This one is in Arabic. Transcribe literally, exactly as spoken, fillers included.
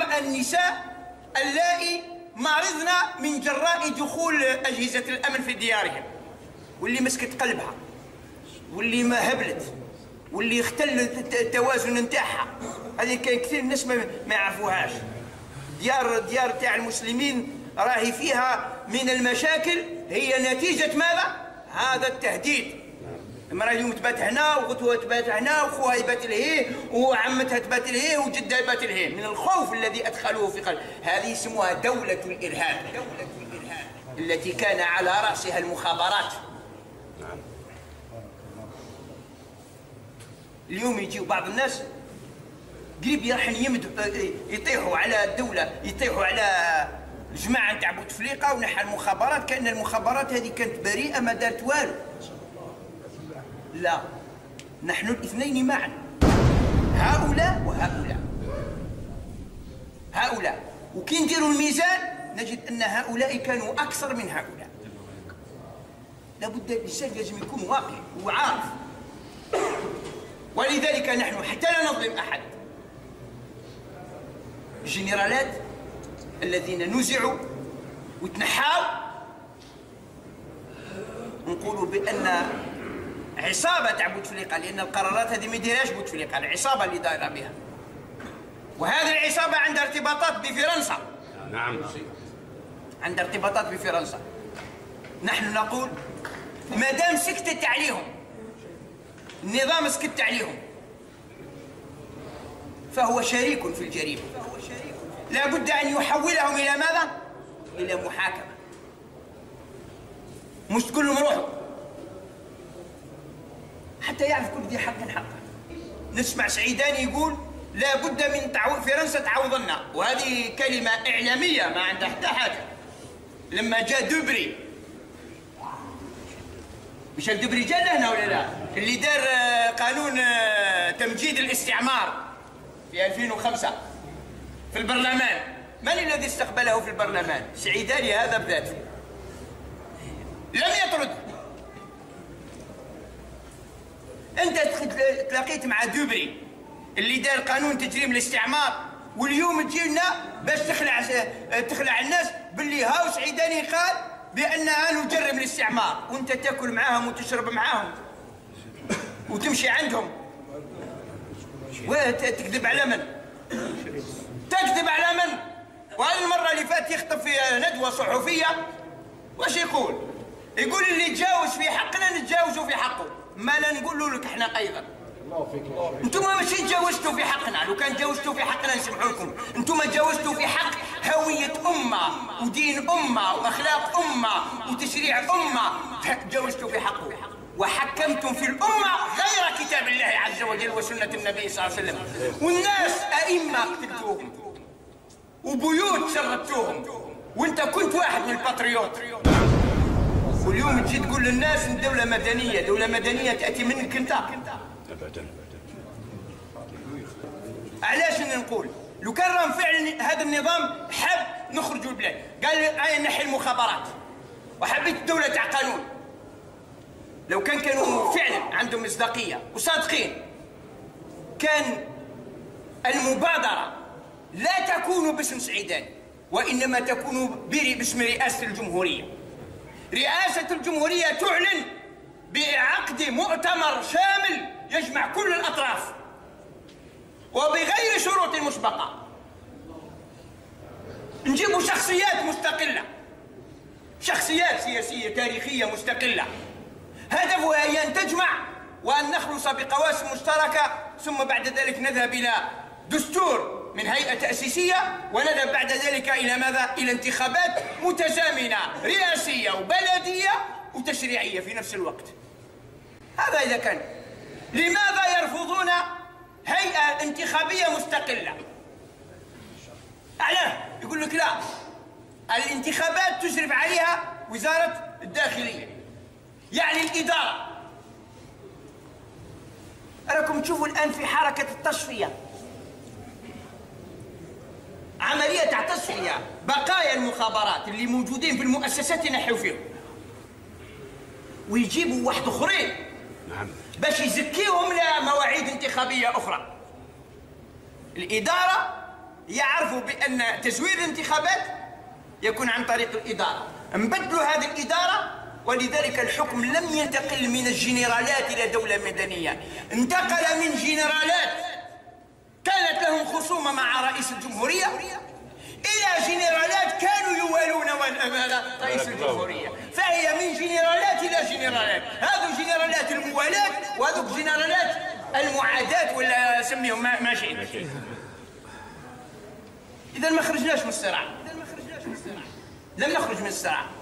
النساء اللائي مرضن من جراء دخول أجهزة الأمن في ديارهم، واللي مسكت قلبها، واللي ما هبلت، واللي اختل التوازن نتاعها. هذه كاين كثير الناس ما يعرفوهاش. ديار ديار تاع المسلمين راهي فيها من المشاكل، هي نتيجة ماذا؟ هذا التهديد. المرأة اليوم تبات هنا، وغتوها تبات هنا، وخوها يبات لهيه، وعمتها تبات لهيه، وجدها يبات لهيه، من الخوف الذي أدخلوه في قلب. هذه يسموها دولة الإرهاب، دولة الإرهاب التي كان على رأسها المخابرات. اليوم يجيو بعض الناس قريب راح يمدوا يطيحوا على الدولة، يطيحوا على الجماعة نتاع بوتفليقة ونحى المخابرات، كأن المخابرات هذه كانت بريئة ما دارت والو. لا، نحن الاثنين معا، هؤلاء وهؤلاء. هؤلاء وكي نديروا الميزان نجد أن هؤلاء كانوا أكثر من هؤلاء. لابد الإنسان لازم يكون واقعي وعارف. ولذلك نحن حتى لا نظلم أحد، الجنرالات الذين نزعوا وتنحاوا نقولوا بأن عصابة تاع بوتفليقة، لأن القرارات هذه ما يديرهاش بوتفليقة، العصابة اللي دايرة بها. وهذه العصابة عندها ارتباطات بفرنسا. نعم، عندها ارتباطات بفرنسا. نحن نقول ما دام سكتت عليهم، النظام سكت عليهم، فهو شريك في الجريمة. لا بد أن يحولهم إلى ماذا؟ إلى محاكمة. مش تقول لهم روحوا، حتى يعرف كل ذي حق حقه. نسمع سعيداني يقول لا بد من تعو... فرنسا تعوضنا، وهذه كلمة إعلامية ما عندها حتى حاجة. لما جاء دوبري، مش الدوبري جاء لهنا ولا لا؟ اللي دار قانون تمجيد الاستعمار في ألفين وخمسة في البرلمان، من الذي استقبله في البرلمان؟ سعيداني هذا بذاته، لم يطرد. انت تلاقيت مع دوبري اللي دار قانون تجريم الاستعمار، واليوم تجي لنا باش تخلع تخلع الناس باللي هاو سعيداني قال باننا نجرم الاستعمار، وانت تاكل معاهم وتشرب معاهم وتمشي عندهم وتكذب على من؟ تكذب على من؟ وهذه المرة اللي فات يخطب في ندوة صحفية واش يقول؟ يقول اللي تجاوز في حقنا نتجاوزوا في حقه، ما لا نقولوا لك احنا ايضا. انتم ماشي تجاوزتوا في حقنا، لو كان جاوزتوا في حقنا نسمحوا لكم، انتم جاوزتوا في حق هوية أمة ودين أمة وأخلاق أمة وتشريع أمة، جاوزتوا في حقه، وحكمتم في الأمة غير كتاب الله عز وجل وسنة النبي صلى الله عليه وسلم، والناس أئمة قتلتوهم وبيوت شردتوهم، وانت كنت واحد من الباتريوت. واليوم تجي تقول للناس ان دولة مدنية، دولة مدنية تأتي منك انت. أبدا. علاش نقول؟ لو كان راهم فعلا هذا النظام حب نخرجوا البلاد، قال انا نحي المخابرات وحبيت الدولة تاع قانون، لو كان كانوا فعلا عندهم مصداقية وصادقين، كان المبادرة لا تكون باسم سعيداني، وإنما تكون باسم رئاسة الجمهورية. رئاسة الجمهورية تعلن بعقد مؤتمر شامل يجمع كل الأطراف وبغير شروط مسبقة، نجيبوا شخصيات مستقلة، شخصيات سياسية تاريخية مستقلة، هدفها هي أن تجمع وأن نخلص بقواسم مشتركة، ثم بعد ذلك نذهب إلى دستور من هيئة تأسيسية، ونذهب بعد ذلك إلى ماذا؟ إلى انتخابات متزامنة رئاسية وبلدية وتشريعية في نفس الوقت. هذا إذا كان. لماذا يرفضون هيئة انتخابية مستقلة؟ أعلاه يقول لك لا، الانتخابات تشرف عليها وزارة الداخلية، يعني الإدارة. أراكم تشوفوا الآن في حركة التصفية، عملية تاع تصفية بقايا المخابرات اللي موجودين في المؤسسات ينحوا فيهم ويجيبوا واحد اخرين باش يزكيهم لمواعيد انتخابية أخرى. الإدارة يعرفوا نعرفوا بأن تزوير الانتخابات يكون عن طريق الإدارة. نبدلوا هذه الإدارة، ولذلك الحكم لم ينتقل من الجنرالات إلى دولة مدنية، انتقل من جنرالات كانت لهم خصومة مع رئيس الجمهورية إلى جنرالات كانوا يوالون رئيس الجمهورية. فهي من جنرالات إلى جنرالات، هذو جنرالات الموالاة وهذوك جنرالات المعاداة ولا سميهم ما شئت. إذا ما خرجناش من الصراع، لم نخرج من الصراع.